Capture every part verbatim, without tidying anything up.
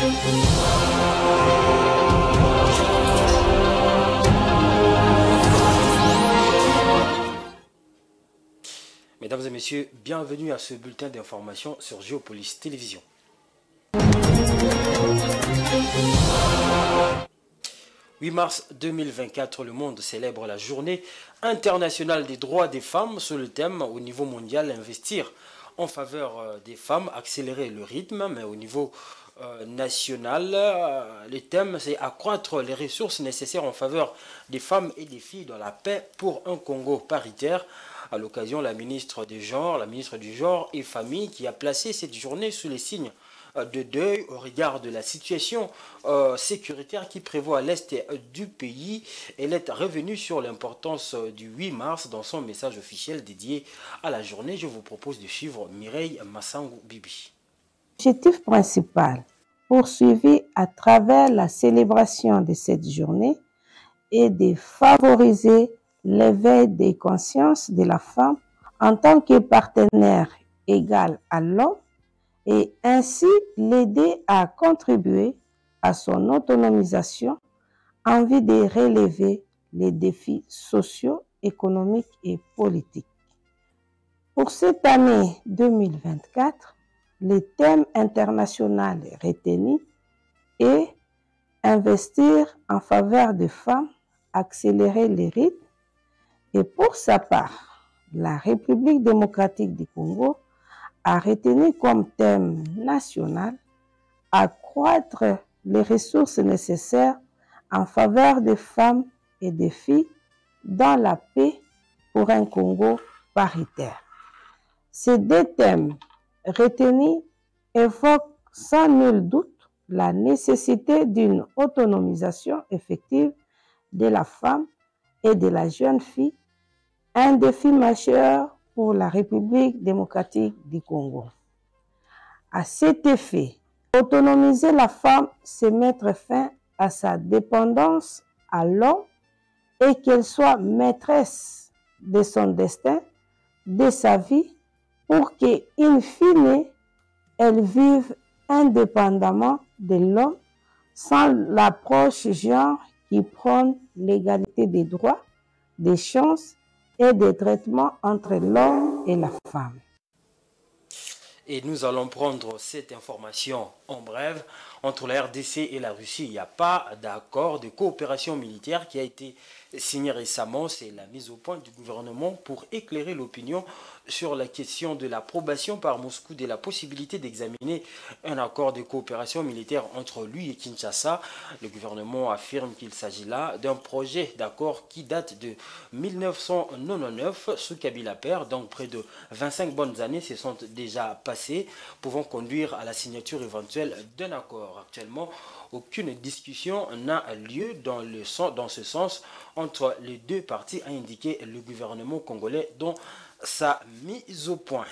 Mesdames et messieurs, bienvenue à ce bulletin d'information sur Géopolis Télévision. huit mars deux mille vingt-quatre, le monde célèbre la journée internationale des droits des femmes sous le thème au niveau mondial investir en faveur des femmes, accélérer le rythme, mais au niveau euh, national, euh, le thème c'est accroître les ressources nécessaires en faveur des femmes et des filles dans la paix pour un Congo paritaire. À l'occasion, la ministre du Genre, la ministre du Genre et Famille qui a placé cette journée sous les signes de deuil au regard de la situation euh, sécuritaire qui prévaut à l'est du pays. Elle est revenue sur l'importance du huit mars dans son message officiel dédié à la journée. Je vous propose de suivre Mireille Massangou Bibi. L'objectif principal poursuivi à travers la célébration de cette journée est de favoriser l'éveil des consciences de la femme en tant que partenaire égal à l'homme et ainsi l'aider à contribuer à son autonomisation en vue de relever les défis sociaux, économiques et politiques. Pour cette année deux mille vingt-quatre, le thème international retenu est investir en faveur des femmes, accélérer les rythmes. Et pour sa part, la République démocratique du Congo a retenu comme thème national accroître les ressources nécessaires en faveur des femmes et des filles dans la paix pour un Congo paritaire. Ces deux thèmes retenus évoquent sans nul doute la nécessité d'une autonomisation effective de la femme et de la jeune fille, un défi majeur pour la République démocratique du Congo. À cet effet, autonomiser la femme, c'est mettre fin à sa dépendance à l'homme et qu'elle soit maîtresse de son destin, de sa vie, pour que, in fine, elle vive indépendamment de l'homme sans l'approche genre qui prône l'égalité des droits, des chances et des traitements entre l'homme et la femme. Et nous allons prendre cette information en bref. Entre la R D C et la Russie, il n'y a pas d'accord de coopération militaire qui a été signé récemment. C'est la mise au point du gouvernement pour éclairer l'opinion sur la question de l'approbation par Moscou de la possibilité d'examiner un accord de coopération militaire entre lui et Kinshasa. Le gouvernement affirme qu'il s'agit là d'un projet d'accord qui date de mille neuf cent quatre-vingt-dix-neuf sous Kabila Père, donc près de vingt-cinq bonnes années se sont déjà passées, pouvant conduire à la signature éventuelle d'un accord. Actuellement, aucune discussion n'a lieu dans, le sens, dans ce sens entre les deux parties, a indiqué le gouvernement congolais dans sa mise au point.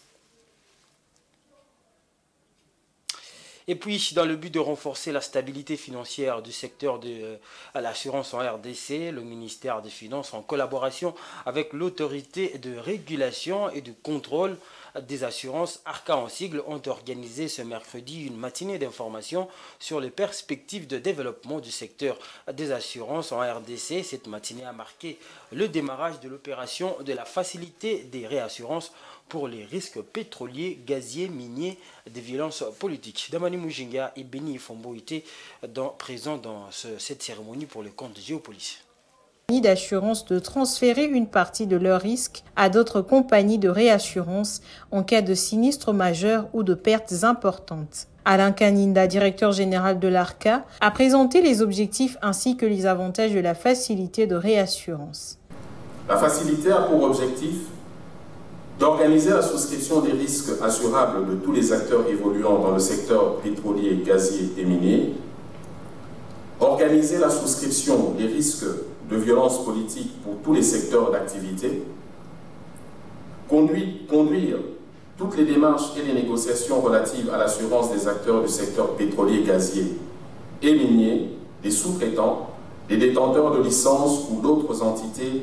Et puis, dans le but de renforcer la stabilité financière du secteur de euh, l'assurance en R D C, le ministère des Finances, en collaboration avec l'autorité de régulation et de contrôle des assurances, ARCA en sigle, ont organisé ce mercredi une matinée d'information sur les perspectives de développement du secteur des assurances en R D C. Cette matinée a marqué le démarrage de l'opération de la facilité des réassurances pour les risques pétroliers, gaziers, miniers, des violences politiques. Damani Mujinga et Beni Fombo étaient dans, présents dans ce, cette cérémonie pour le compte de Géopolis. D'assurance de transférer une partie de leurs risques à d'autres compagnies de réassurance en cas de sinistre majeur ou de pertes importantes. Alain Kaninda, directeur général de l'ARCA, a présenté les objectifs ainsi que les avantages de la facilité de réassurance. La facilité a pour objectif d'organiser la souscription des risques assurables de tous les acteurs évoluant dans le secteur pétrolier, gazier et minier, organiser la souscription des risques de violence politique pour tous les secteurs d'activité, conduire, conduire toutes les démarches et les négociations relatives à l'assurance des acteurs du secteur pétrolier, gazier et minier, des sous-traitants, des détenteurs de licences ou d'autres entités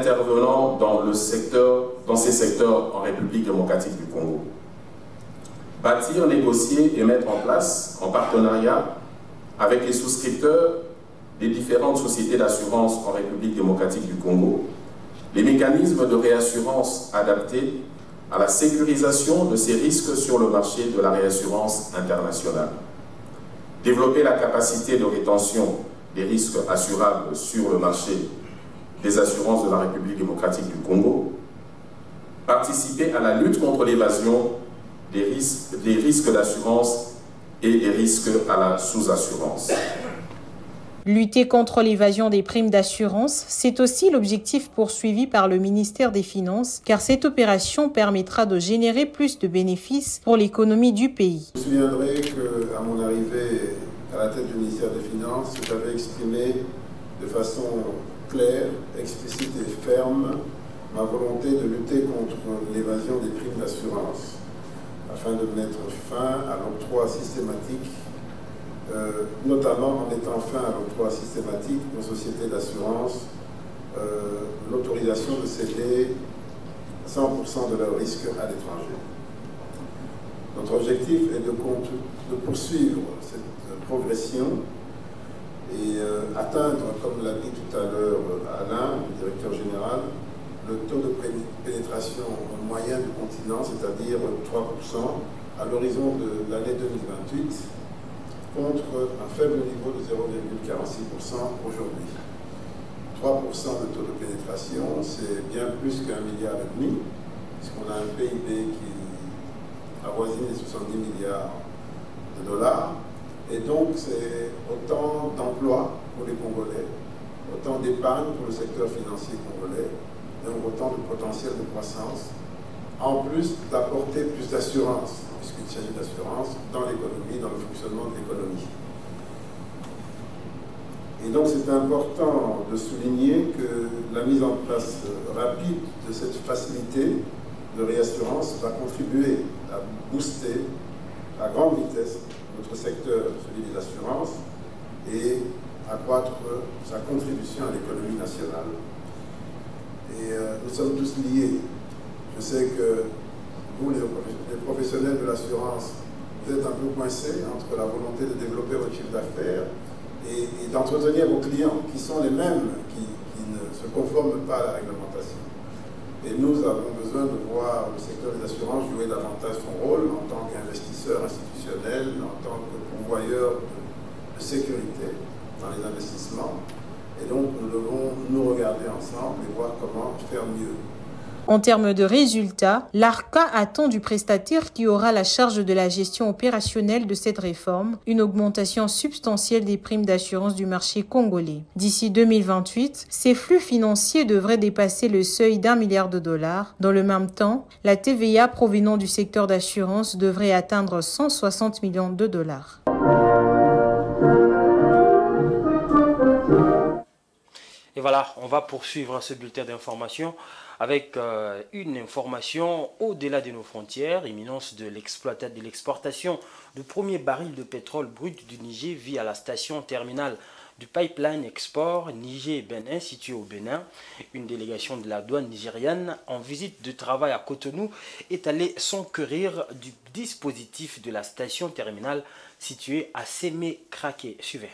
intervenant dans, le secteur, dans ces secteurs en République démocratique du Congo. bâtir, négocier et mettre en place, en partenariat avec les souscripteurs des différentes sociétés d'assurance en République démocratique du Congo, les mécanismes de réassurance adaptés à la sécurisation de ces risques sur le marché de la réassurance internationale. Développer la capacité de rétention des risques assurables sur le marché des assurances de la République démocratique du Congo. Participer à la lutte contre l'évasion des risques, des risques d'assurance et des risques à la sous-assurance. Lutter contre l'évasion des primes d'assurance, c'est aussi l'objectif poursuivi par le ministère des Finances, car cette opération permettra de générer plus de bénéfices pour l'économie du pays. Je me souviendrai qu'à mon arrivée à la tête du ministère des Finances, j'avais exprimé de façon claire, explicite et ferme ma volonté de lutter contre l'évasion des primes d'assurance, afin de mettre fin à l'octroi systématique, euh, notamment en mettant fin à l'octroi systématique aux sociétés d'assurance, euh, l'autorisation de céder cent pour cent de leurs risques à l'étranger. Notre objectif est de, de poursuivre cette progression et euh, atteindre, comme l'a dit tout à l'heure Alain, le directeur général, le taux de pénétration moyen du continent, c'est-à-dire trois pour cent à l'horizon de l'année deux mille vingt-huit, contre un faible niveau de zéro virgule quarante-six pour cent aujourd'hui. trois pour cent de taux de pénétration, c'est bien plus qu'un milliard et demi, puisqu'on a un P I B qui avoisine les soixante-dix milliards de dollars, et donc c'est autant d'emplois pour les Congolais, autant d'épargne pour le secteur financier congolais, donc autant de potentiel de croissance, en plus d'apporter plus d'assurance, puisqu'il s'agit d'assurance dans l'économie, dans le fonctionnement de l'économie. Et donc c'est important de souligner que la mise en place rapide de cette facilité de réassurance va contribuer à booster à grande vitesse notre secteur, celui des assurances, et accroître sa contribution à l'économie nationale. Et euh, nous sommes tous liés. Je sais que vous, les, les professionnels de l'assurance, vous êtes un peu coincés entre la volonté de développer votre chiffre d'affaires et, et d'entretenir vos clients, qui sont les mêmes, qui, qui ne se conforment pas à la réglementation. Et nous avons besoin de voir le secteur des assurances jouer davantage son rôle en tant qu'investisseur institutionnel, en tant que pourvoyeur de, de sécurité dans les investissements. Et donc, nous devons nous regarder ensemble et voir comment faire mieux. En termes de résultats, l'ARCA attend du prestataire qui aura la charge de la gestion opérationnelle de cette réforme une augmentation substantielle des primes d'assurance du marché congolais. D'ici deux mille vingt-huit, ces flux financiers devraient dépasser le seuil d'un milliard de dollars. Dans le même temps, la T V A provenant du secteur d'assurance devrait atteindre cent soixante millions de dollars. Et voilà, on va poursuivre ce bulletin d'information avec euh, une information au-delà de nos frontières, imminence de l'exportation du premier baril de pétrole brut du Niger via la station terminale du pipeline export Niger-Bénin située au Bénin. Une délégation de la douane nigérienne en visite de travail à Cotonou est allée s'enquérir du dispositif de la station terminale située à Sémé-Kraké. Suivez.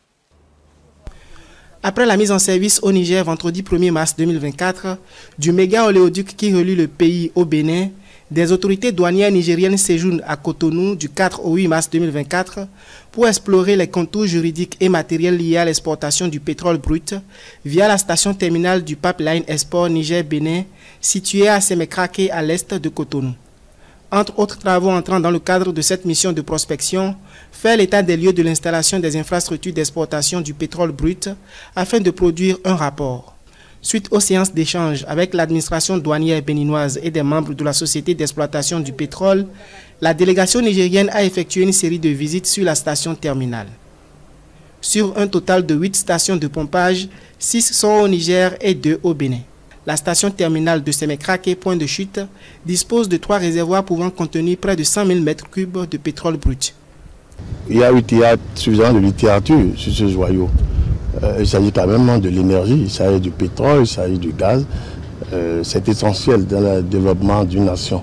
Après la mise en service au Niger vendredi premier mars deux mille vingt-quatre du méga oléoduc qui relie le pays au Bénin, des autorités douanières nigériennes séjournent à Cotonou du quatre au huit mars deux mille vingt-quatre pour explorer les contours juridiques et matériels liés à l'exportation du pétrole brut via la station terminale du pipeline export Niger-Bénin située à Sémé-Kraké à l'est de Cotonou. Entre autres travaux entrant dans le cadre de cette mission de prospection, faire l'état des lieux de l'installation des infrastructures d'exportation du pétrole brut afin de produire un rapport. Suite aux séances d'échange avec l'administration douanière béninoise et des membres de la société d'exploitation du pétrole, la délégation nigérienne a effectué une série de visites sur la station terminale. Sur un total de huit stations de pompage, six sont au Niger et deux au Bénin. La station terminale de Sémé-Kraké, point de chute, dispose de trois réservoirs pouvant contenir près de cent mille mètres cubes de pétrole brut. Il y a suffisamment de littérature sur ce joyau. Euh, il s'agit quand même de l'énergie, il s'agit du pétrole, il s'agit du gaz. Euh, c'est essentiel dans le développement d'une nation.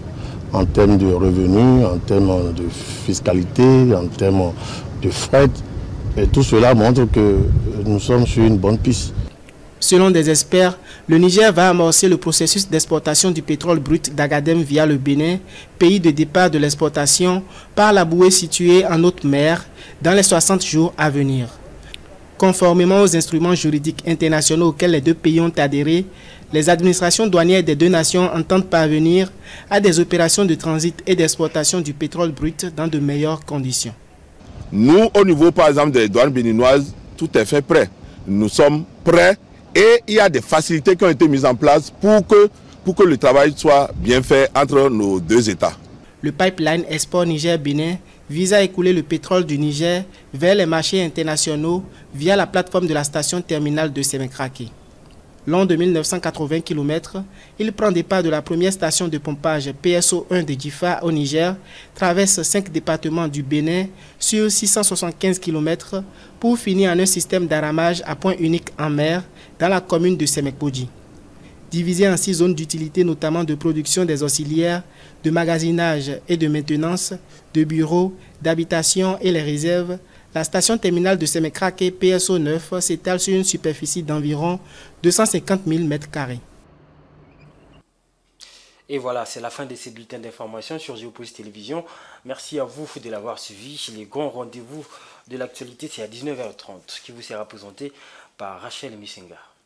en termes de revenus, en termes de fiscalité, en termes de fret. Et tout cela montre que nous sommes sur une bonne piste. Selon des experts, le Niger va amorcer le processus d'exportation du pétrole brut d'Agadem via le Bénin, pays de départ de l'exportation, par la bouée située en haute mer, dans les soixante jours à venir. Conformément aux instruments juridiques internationaux auxquels les deux pays ont adhéré, les administrations douanières des deux nations entendent parvenir à des opérations de transit et d'exportation du pétrole brut dans de meilleures conditions. Nous, au niveau par exemple des douanes béninoises, tout est fait prêt. Nous sommes prêts. Et il y a des facilités qui ont été mises en place pour que, pour que le travail soit bien fait entre nos deux États. Le pipeline Export Niger-Bénin vise à écouler le pétrole du Niger vers les marchés internationaux via la plateforme de la station terminale de Sémékraké. Long de mille neuf cent quatre-vingts kilomètres, il prend départ de la première station de pompage P S O un de Djifa au Niger, traverse cinq départements du Bénin sur six cent soixante-quinze kilomètres pour finir en un système d'aramage à point unique en mer dans la commune de Sémekbodji. Divisé en six zones d'utilité, notamment de production des auxiliaires, de magasinage et de maintenance, de bureaux, d'habitation et les réserves, la station terminale de Sémékraké P S O neuf s'étale sur une superficie d'environ deux cent cinquante mille mètres carrés. Et voilà, c'est la fin de ces bulletins d'information sur Géopolis Télévision. Merci à vous de l'avoir suivi. Les grands rendez-vous de l'actualité, c'est à dix-neuf heures trente, qui vous sera présenté par Rachel Missinga.